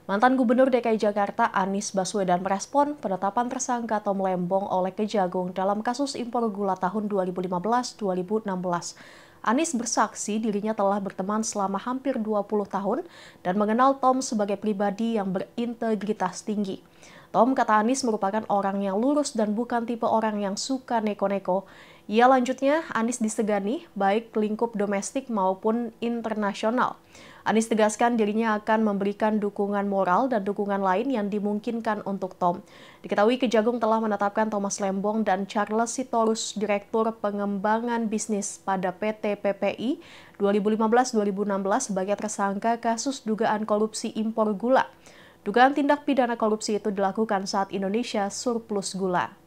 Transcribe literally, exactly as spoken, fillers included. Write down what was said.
Mantan Gubernur D K I Jakarta Anies Baswedan merespon penetapan tersangka Tom Lembong oleh Kejagung dalam kasus impor gula tahun dua ribu lima belas dua ribu enam belas. Anies bersaksi dirinya telah berteman selama hampir dua puluh tahun dan mengenal Tom sebagai pribadi yang berintegritas tinggi. Tom, kata Anies, merupakan orang yang lurus dan bukan tipe orang yang suka neko-neko. Ia lanjutnya, Anies disegani baik lingkup domestik maupun internasional. Anies tegaskan dirinya akan memberikan dukungan moral dan dukungan lain yang dimungkinkan untuk Tom. Diketahui Kejagung telah menetapkan Thomas Lembong dan Charles Sitorus, Direktur Pengembangan Bisnis pada P T P P I dua ribu lima belas dua ribu enam belas sebagai tersangka kasus dugaan korupsi impor gula. Dugaan tindak pidana korupsi itu dilakukan saat Indonesia surplus gula.